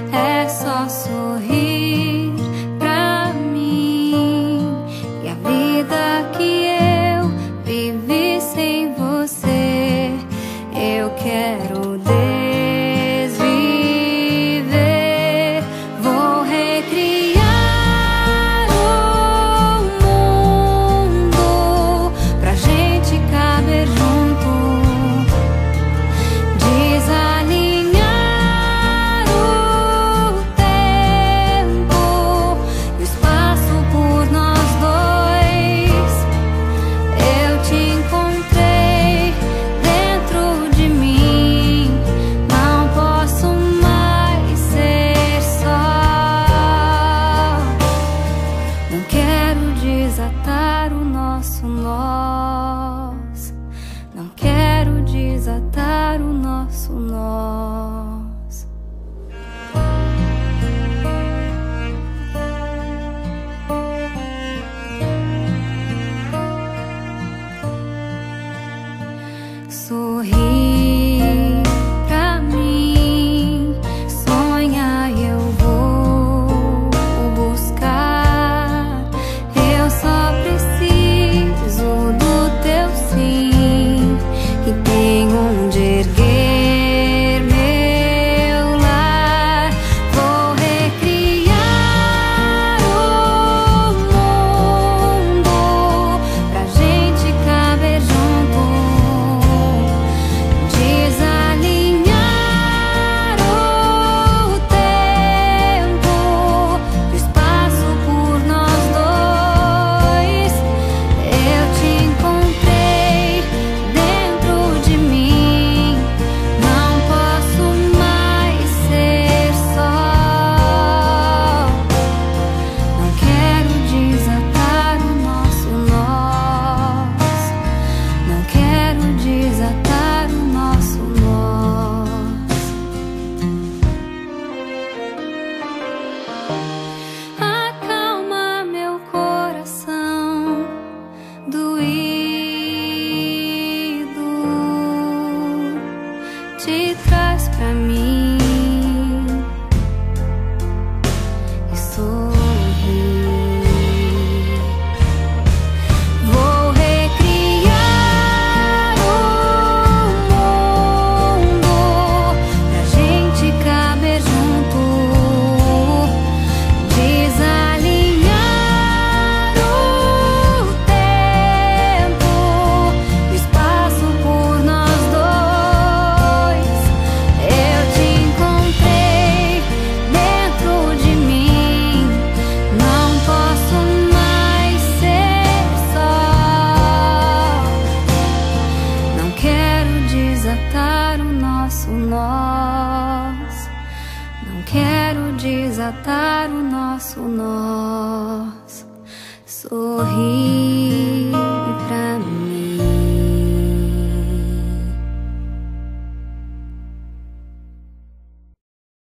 é só sorrir pra mim. E a vida que eu vivi sem você, eu quero desviver. Vou recriar o mundo pra gente caber junto, desalinhar o tempo e o espaço por nós dois. Eu te encontrei dentro de mim, não posso mais ser só. Não quero desatar o nosso nós, não quero desatar o nosso nós. Sorri pra mim, sonha, eu vou buscar. Eu só preciso do teu sim, que tem onde erguer meu lar. Vou recriar o mundo pra gente caber junto, desalinhar o tempo e o espaço por nós dois. Eu te encontrei dentro de mim, não posso mais ser só. Não quero desatar o nosso nós, não quero desatar o nosso nós. Acalma meu coração doído, te traz pra mim e sorri. Vou recriar o mundo pra gente caber junto, desalinhar o tempo e o espaço por nós dois. Eu te encontrei dentro de mim, não posso mais ser só. Não quero desatar o nosso nós, não quero desatar o nosso nós. Sorri pra mim.